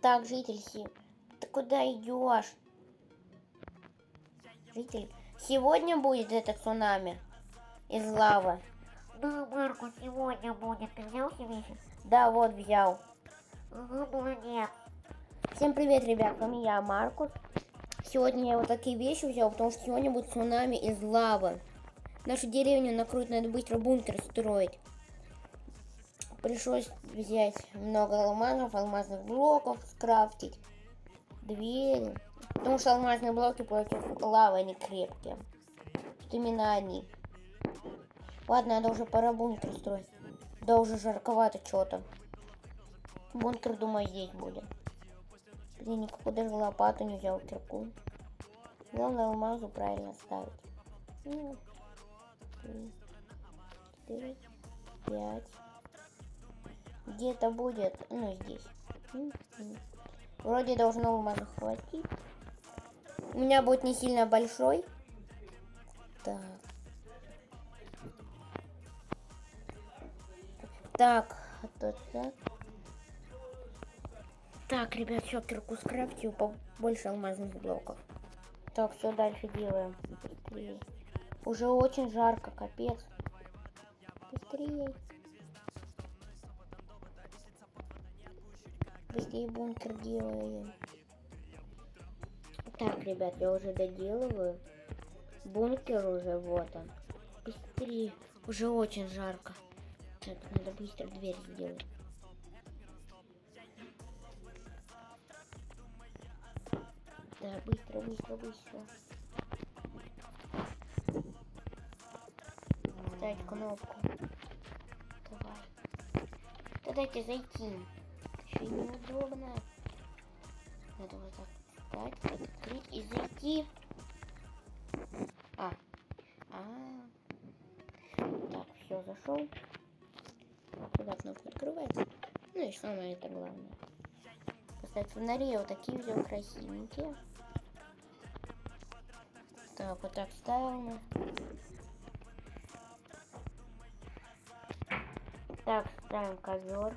Так, житель, ты куда идешь? Житель, сегодня будет это цунами из лавы. Да, Маркус, сегодня будет. Ты взял все вещи? Да, вот взял. Ага, молодец. Всем привет, ребят, с вами я, Маркус. Сегодня я вот такие вещи взял, потому что сегодня будет цунами из лавы. Нашу деревню накроют, надо быстро бункер строить. Пришлось взять много алмазных блоков, скрафтить двери. Потому что алмазные блоки против лавы, они крепкие. Вот именно они. Ладно, надо уже пора бункер строить. Да уже жарковато что-то. Бункер, думаю, здесь будет. Блин, никакую даже лопату не взял, кирку. Главное алмазу правильно ставить. 3, 4, 5. Где-то будет, ну здесь. Вроде должно алмаза хватить. У меня будет не сильно большой. Так. Так, так. Так, ребят, все, кирку скрафтил, побольше алмазных блоков. Так, все дальше делаем. Быстрее. Уже очень жарко, капец. Быстрее. Быстрее бункер делаем. Так, ребят, я уже доделываю. Бункер уже, вот он. Быстрее. Уже очень жарко. Так, надо быстро дверь сделать. Да, быстро. Ставить кнопку. Давай. Да дайте зайти. Еще неудобно. Надо вот так встать, открыть и зайти. Так, все, зашел. Куда кнопка открывается? Ну и самое это главное. Поставить фонари, вот такие взял красивенькие. Так, вот так ставим. Так, ставим ковер.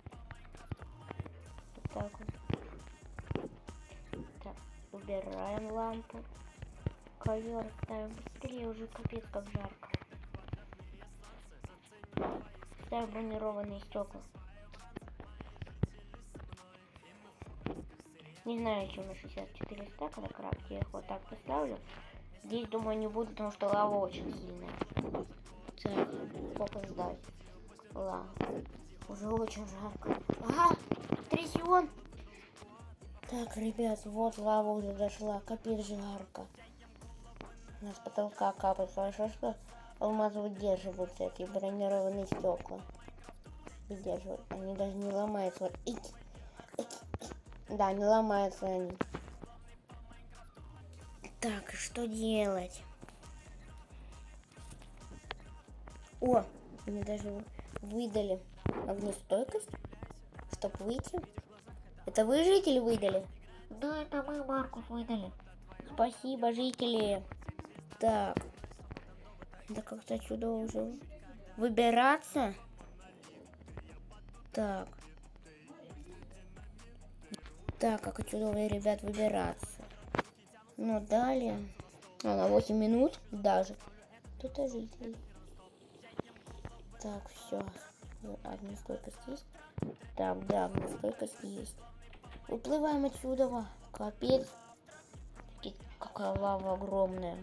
Вот так вот. Так, убираем лампу. Ковер ставим быстрее, уже капец как жарко. Ставим бронированные стекла. Не знаю, чем на 64 стака на крафте. Я их вот так поставлю. Здесь, думаю, не буду, потому что лава очень сильная. Так, сколько ждать? Лава. Уже очень жарко. Ага, трясён. Так, ребят, вот лава уже дошла. Капец жарко. У нас с потолка капает. Хорошо, что алмазы выдерживают эти бронированные стекла. Выдерживают. Они даже не ломаются. Да, не ломаются они. Так, что делать? О, мне даже выдали огнестойкость, чтобы выйти. Это вы, жители, выдали? Да, это мы, Маркус, выдали. Спасибо, жители. Так, да как-то отсюда уже выбираться. Так, как отсюда, ребят, выбираться? Ну, далее. На 8 минут даже. Тут-то жителей. Так, все. Огнестойкость есть? Так, да, огнестойкость есть. Выплываем отсюда. Капец. Какая лава огромная.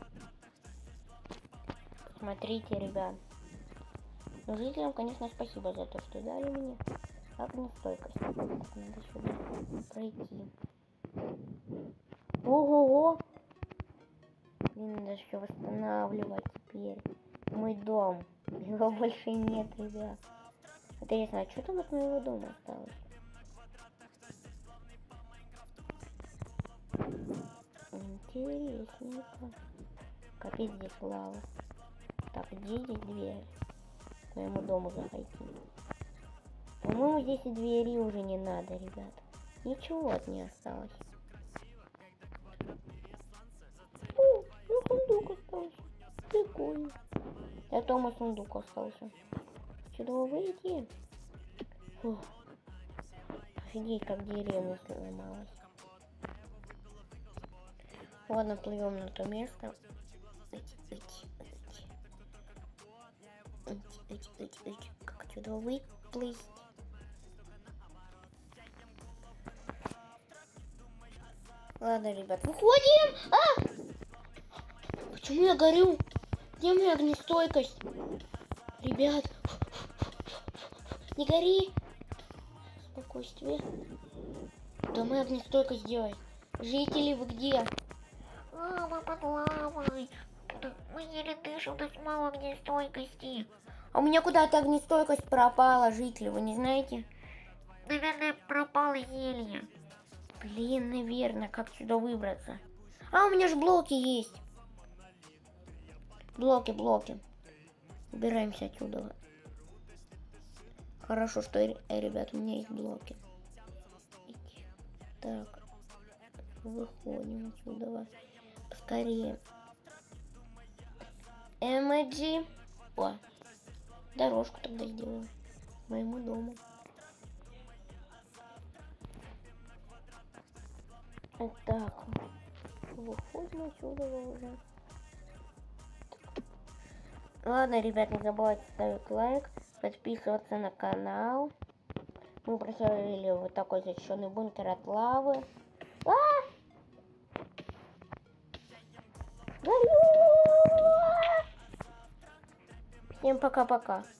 Смотрите, ребят. Ну, жителям, конечно, спасибо за то, что дали мне огнестойкость. Так, надо сюда пройти. Ого-го! Мне надо все восстанавливать теперь. Мой дом. Его больше нет, ребят. Интересно, а что там от моего дома осталось? Интересненько. Капец, здесь лава. Так, где здесь дверь? К моему дому заходить. По-моему, здесь и двери уже не надо, ребят. Ничего от не осталось. О, ну сундук остался. Прикольно. Я дома сундук остался. Сюда выйти. Фух. Офигеть, как деревня сломалась. Ладно, плывем на то место. Как отсюда выплыть? Ладно, ребят, выходим! А! Почему я горю? Где моя огнестойкость? Ребят, не гори! Спокойствие. Да моя огнестойкость сделай. Жители, вы где? Лава под лавой. Мы еле дышим, у нас мало огнестойкости. А у меня куда-то огнестойкость пропала, жители, вы не знаете? Наверное, пропало зелье. Блин, наверное, как сюда выбраться? А, у меня же блоки есть. Блоки. Убираемся отсюда. Хорошо, что, ребят, у меня есть блоки. Так. Выходим отсюда. Поскорее. Эмоджи. О, дорожку тогда сделаю. К моему дому. Так. Выходим отсюда уже. Ладно, ребят, не забывайте ставить лайк, подписываться на канал. Мы проходили вот такой защищенный бункер от лавы. Горю! Всем пока-пока.